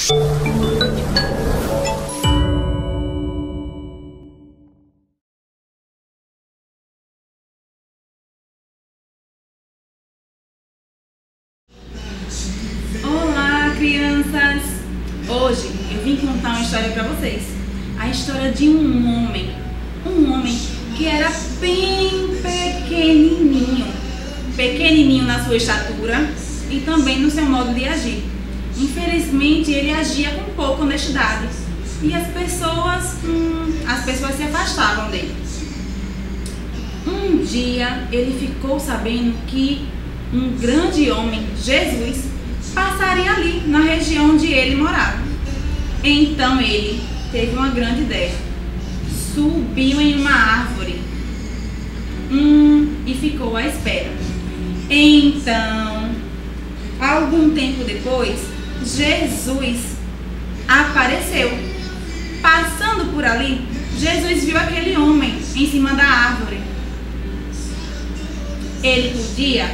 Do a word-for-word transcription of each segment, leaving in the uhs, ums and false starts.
Olá, crianças! Hoje eu vim contar uma história para vocês. A história de um homem, um homem que era bem pequenininho, pequenininho na sua estatura e também no seu modo de agir. Infelizmente, ele agia com pouca honestidade e as pessoas, hum, as pessoas se afastavam dele. Um dia ele ficou sabendo que um grande homem, Jesus, passaria ali na região onde ele morava. Então ele teve uma grande ideia. Subiu em uma árvore hum, e ficou à espera. Então, algum tempo depois, Jesus apareceu. Passando por ali, Jesus viu aquele homem em cima da árvore. Ele podia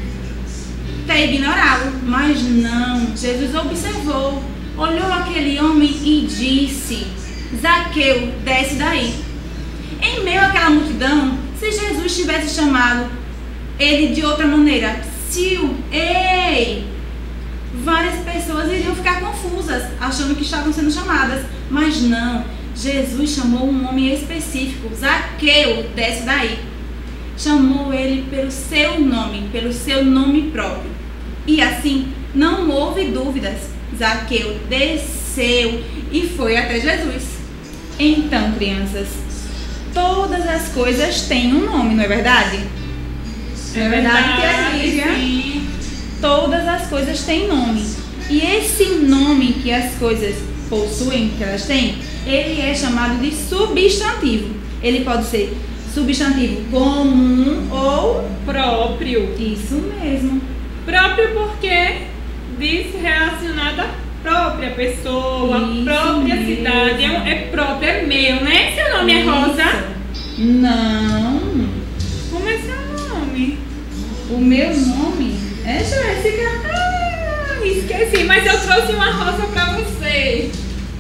ter ignorado, mas não. Jesus observou, olhou aquele homem e disse: Zaqueu, desce daí. Em meio àquela multidão, se Jesus tivesse chamado ele de outra maneira, Sil, ei, várias pessoas iriam ficar confusas, achando que estavam sendo chamadas, mas não. Jesus chamou um homem específico: Zaqueu, desce daí. Chamou ele pelo seu nome, pelo seu nome próprio. E assim, não houve dúvidas. Zaqueu desceu e foi até Jesus. Então, crianças, todas as coisas têm um nome, não é verdade? É, é verdade, tia Lívia? Sim. Todas as coisas têm nome. E esse nome que as coisas possuem, que elas têm, ele é chamado de substantivo. Ele pode ser substantivo comum ou Próprio. Isso mesmo. Próprio porque diz relacionado à própria pessoa, Isso à própria mesmo. cidade. É, um- é próprio, é meu, né? Seu nome é Rosa? Não. Como é seu nome? O meu nome é Jéssica. Ah, esqueci, mas eu trouxe uma rosa pra você.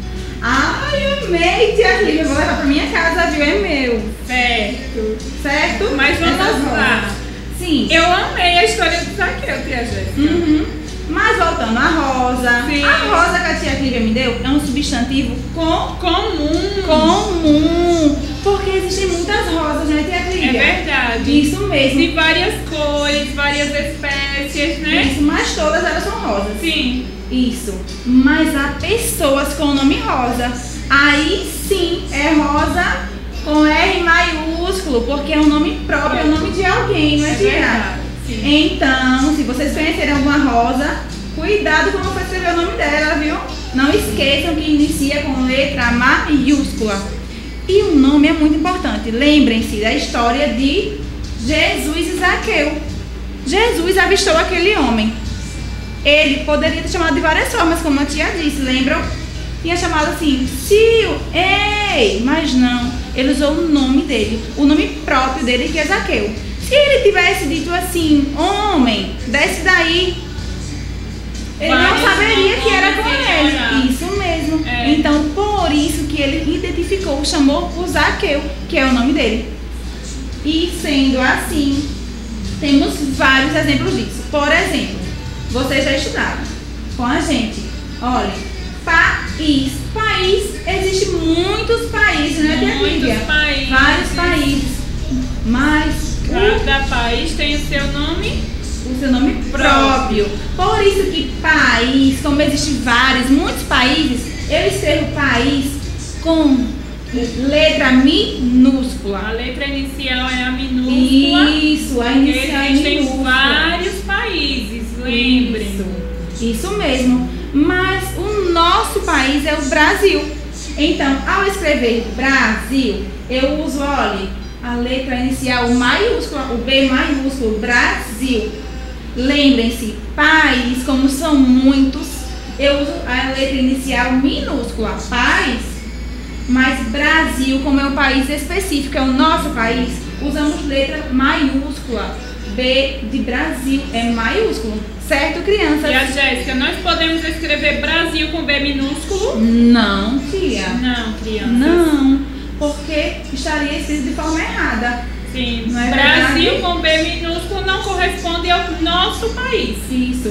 Ai, amei, tia Lívia. Eu vou levar pra minha casa, viu? É meu. Certo. Certo? Mas vamos Essas lá. rosas. Sim. Eu amei a história do Zaqueu, tia Jéssica. Uhum. Mas voltando à rosa. Sim. A rosa que a tia Lívia me deu é um substantivo com Comum. comum. Porque existem muitas rosas, né, tia É Lívia? verdade. Isso mesmo. De várias cores, várias espécies, né? Isso, mas todas elas são rosas. Sim. Isso. Mas há pessoas com o nome rosa. Aí sim é rosa com R maiúsculo, porque é um nome próprio, é o nome de alguém, não é, É tia? verdade. Sim. Então, se vocês conhecerem alguma rosa, cuidado quando for escrever o nome dela, viu? Não esqueçam que inicia com letra maiúscula. E o nome é muito importante. Lembrem-se da história de Jesus e Zaqueu. Jesus avistou aquele homem. Ele poderia ter chamado de várias formas, como a tia disse, lembram? Tinha chamado assim, Sil, ei, mas não. Ele usou o nome dele, o nome próprio dele, que é Zaqueu. Se ele tivesse dito assim, homem, desce daí, ele não Vários saberia que era com nomes ele. ignorar. Isso mesmo. É. Então, por isso que ele identificou, chamou o Zaqueu, que é o nome dele. E sendo assim, temos vários exemplos disso. Por exemplo, vocês já estudaram com a gente. Olha, país. País, existem muitos países, né, tia Muitos Lívia? países. Vários países. Mas Cada país tem o seu nome. o seu nome próprio. Por isso que país, como existem vários, muitos países, eu escrevo país com letra minúscula. A letra inicial é a minúscula. Isso, a Porque inicial é existem minúscula. vários países, lembrem. Isso, isso mesmo. Mas o nosso país é o Brasil. Então, ao escrever Brasil, eu uso, olha, a letra inicial maiúscula, o B maiúsculo, Brasil. Lembrem-se, país, como são muitos, eu uso a letra inicial minúscula, país. Mas Brasil, como é um país específico, é o nosso país, usamos letra maiúscula. B de Brasil é maiúsculo, Certo, crianças? E a Jéssica, nós podemos escrever Brasil com B minúsculo? Não, tia. Não, crianças. Não, porque estaria escrito de forma errada. Sim, Não é Brasil verdade? com B minúsculo não corresponde ao nosso país. Isso.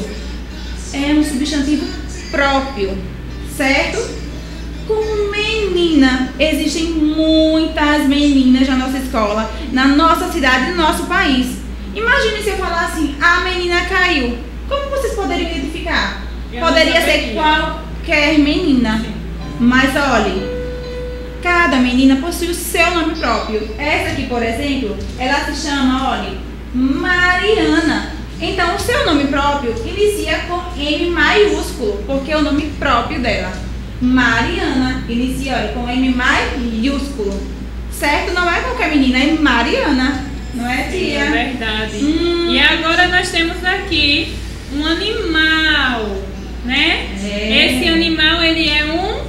É um substantivo próprio, certo? Como menina, existem muitas meninas na nossa escola, na nossa cidade, no nosso país. Imagine se eu falar assim, a menina caiu. Como vocês poderiam identificar? Eu não Poderia ser saberia. qualquer menina. Sim. Mas olhe, cada menina possui o seu nome próprio. Essa aqui, por exemplo, ela se chama, olhe, Mariana. Então, o seu nome próprio inicia com M maiúsculo, porque é o nome próprio dela. Mariana inicia, olha, com M maiúsculo. Certo? Não é qualquer menina, é Mariana. Não é, Sim, tia? é verdade. Hum. E agora nós temos aqui um animal, né? É. Esse animal, ele é um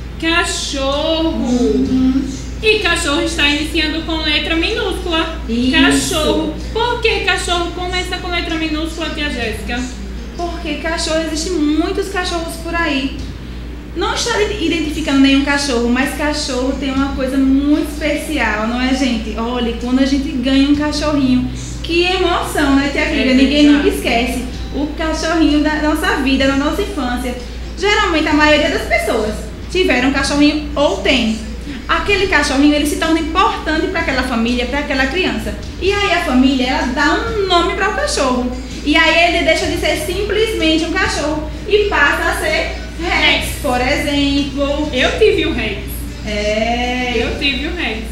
cachorro. Uhum. E cachorro está iniciando com letra minúscula. Isso. Cachorro. Por que cachorro começa com letra minúscula, tia Jéssica? Porque cachorro, existem muitos cachorros por aí. Não está identificando nenhum cachorro, mas cachorro tem uma coisa muito especial, não é, gente? Olha, quando a gente ganha um cachorrinho, que emoção, né, tia Clívia? É Ninguém nunca verdade. esquece. O cachorrinho da nossa vida, da nossa infância. Geralmente, a maioria das pessoas tiveram um cachorrinho ou tem. Aquele cachorrinho, ele se torna importante para aquela família, para aquela criança. E aí a família, ela dá um nome para o cachorro. E aí ele deixa de ser simplesmente um cachorro e passa a ser Rex, por exemplo. Eu tive um Rex. É, Eu tive um Rex.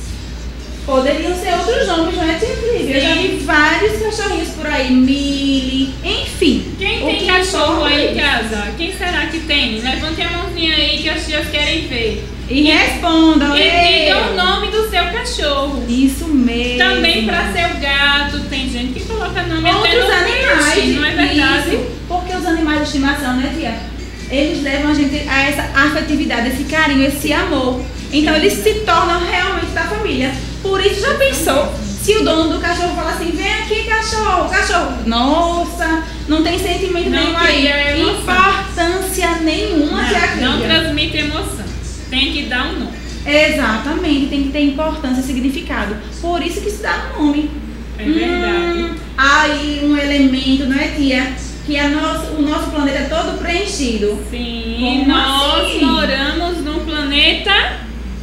poderiam ser outros nomes, não é, tia Clívia? Eu já vi vários cachorrinhos por aí, Mili, enfim. Quem O tem que cachorro importa aí é em casa? Quem será que tem? Levante a mãozinha aí que as tias querem ver. E respondam, E ei. diga o nome do seu cachorro. Isso mesmo. Também para seu gato. Tem gente que coloca nome até Outros no animais, peixe, não é verdade? isso, porque os animais de estimação, né, tia? Eles levam a gente a essa afetividade, esse carinho, esse amor. Então eles se tornam realmente da família. Por isso, já pensou se o dono do cachorro fala assim, vem aqui cachorro, cachorro. Nossa, não tem sentimento Não nenhum aí. cria emoção. Importância nenhuma, tia Não, não Clívia. transmite emoção. Tem que dar um nome. Exatamente, tem que ter importância, significado. Por isso que se dá um nome. É verdade. Hum, aí um elemento, não é, tia? Que a nosso, o nosso planeta é todo preenchido. Sim, Como nós assim? moramos no planeta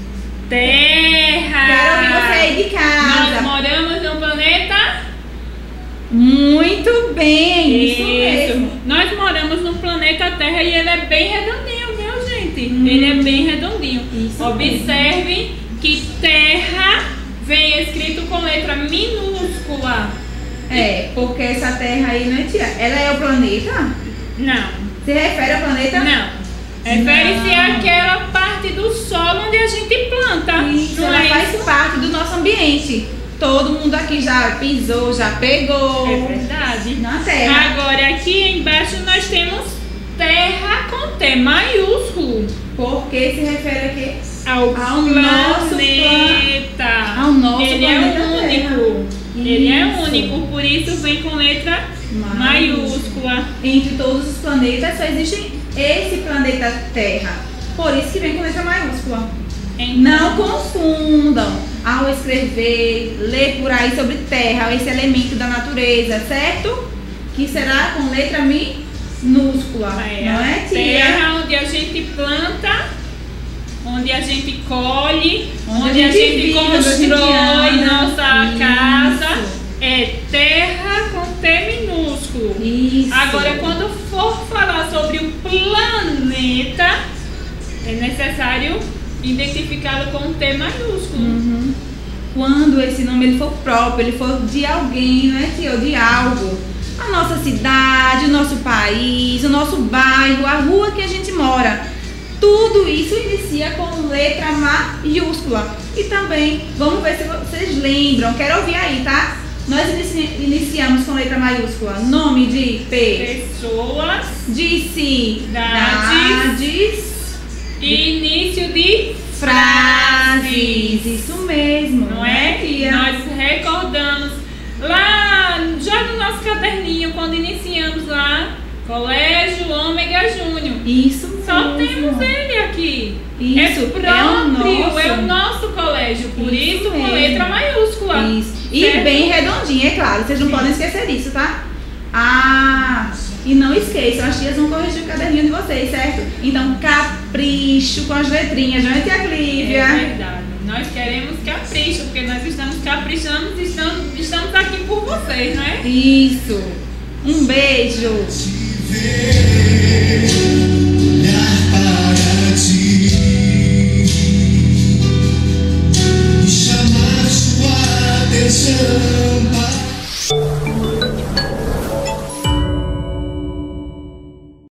Terra. Quero ouvir você aí de Nós casa. moramos no planeta Muito bem, isso, mesmo. Nós moramos no planeta Terra e ele é bem redondinho, viu, gente? Hum. Ele é bem redondinho. Isso Observe que Terra vem escrito com letra minúscula. É, porque essa Terra aí, não é, tia? Ela é o planeta? Não, Se refere ao planeta? não. Refere-se Não. àquela parte do solo onde a gente planta. Isso, não ela é faz isso? parte do nosso ambiente. Todo mundo aqui já pisou, já pegou É verdade. na Terra. Agora aqui embaixo nós temos Terra com T maiúsculo. Porque se refere a quê? Ao, Ao nosso planeta. Ao nosso Ele planeta é único. Terra. Ele é Isso. único, por isso vem com letra maiúscula. Entre todos os planetas só existe esse planeta Terra. Por isso que vem com letra maiúscula. Então, Não confundam ao escrever, ler por aí sobre Terra, esse elemento da natureza, certo? Que será com letra minúscula, é não é, a tia? terra onde a gente planta, onde a gente colhe, Onde onde, a a gente gente, vive, onde a gente constrói anda. nossa Isso. casa. É terra com T minúsculo. Isso. Agora, quando for falar sobre o planeta, é necessário identificá-lo com T maiúsculo. Uhum. Quando esse nome ele for próprio, ele for de alguém, não é, tia? Ou de algo. A nossa cidade, o nosso país, o nosso bairro, a rua que a gente mora. Tudo isso inicia com letra maiúscula. E também, vamos ver se vocês lembram. Quero ouvir aí, tá? Nós inici- iniciamos com letra maiúscula. Nome de P. Pessoas De cidades. e início de Frases. Isso mesmo. Não é? tia? Nós recordamos lá, já no nosso caderninho, quando quando iniciamos lá, Colégio Ômega Júnior. Isso Só mesmo. temos ele aqui. Isso, é próprio, é o nosso, é o nosso colégio, por isso, isso, com mesmo. letra maiúscula. Isso. E certo? bem redondinho, é claro, vocês não Sim. podem esquecer disso, tá? Ah, e não esqueçam, as tias vão corrigir o caderninho de vocês, certo? Então, capricho com as letrinhas, não é, tia Clívia? É verdade. Nós queremos capricho, porque nós estamos caprichando, estamos, estamos aqui por vocês, não é? Isso. Um beijo.